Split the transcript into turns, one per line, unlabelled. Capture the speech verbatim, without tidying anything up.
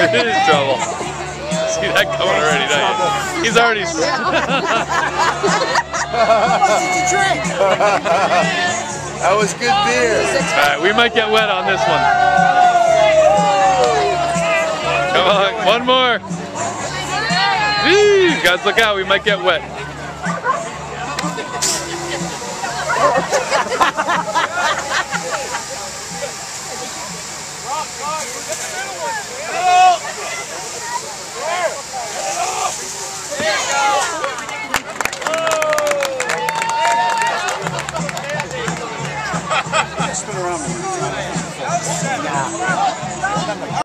in trouble. See that coming already, don't you? He's already...
What did you drink?
That was good beer.
Alright, we might get wet on this one. Come on, one more. Eee, guys, look out, we might get wet.
Spin around.